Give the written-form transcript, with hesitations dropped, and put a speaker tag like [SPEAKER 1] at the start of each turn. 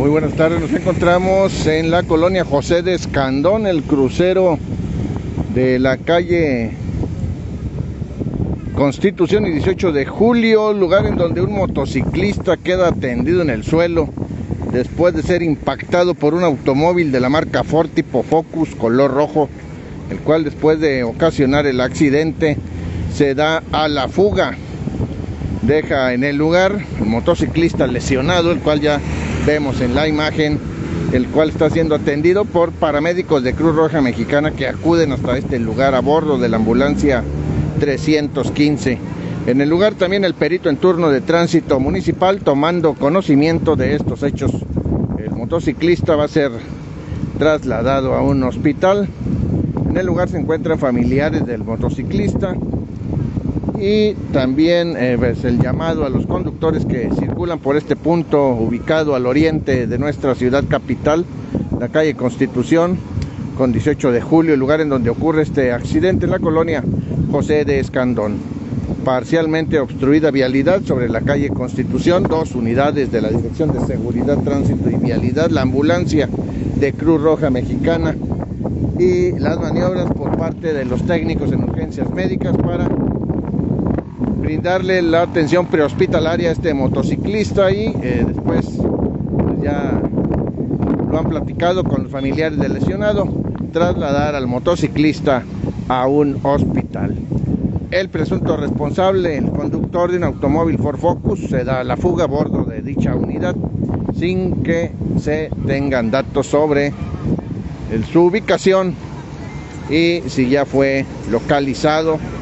[SPEAKER 1] Muy buenas tardes, nos encontramos en la colonia José de Escandón, el crucero de la calle Constitución y 18 de julio, lugar en donde un motociclista queda tendido en el suelo después de ser impactado por un automóvil de la marca Ford tipo Focus color rojo, el cual después de ocasionar el accidente se da a la fuga. Deja en el lugar el motociclista lesionado, el cual ya vemos en la imagen, el cual está siendo atendido por paramédicos de Cruz Roja Mexicana que acuden hasta este lugar a bordo de la ambulancia 315. En el lugar también el perito en turno de tránsito municipal tomando conocimiento de estos hechos. El motociclista va a ser trasladado a un hospital. En el lugar se encuentran familiares del motociclista y también pues el llamado a los conductores que circulan por este punto ubicado al oriente de nuestra ciudad capital, la calle Constitución con 18 de julio, el lugar en donde ocurre este accidente en la colonia José de Escandón. Parcialmente obstruida vialidad sobre la calle Constitución, 2 unidades de la Dirección de Seguridad, Tránsito y Vialidad, la ambulancia de Cruz Roja Mexicana y las maniobras por parte de los técnicos en urgencias médicas para brindarle la atención prehospitalaria a este motociclista y después pues ya lo han platicado con los familiares del lesionado, trasladar al motociclista a un hospital. El presunto responsable, el conductor de un automóvil Ford Focus, se da a la fuga a bordo de dicha unidad sin que se tengan datos sobre su ubicación y si ya fue localizado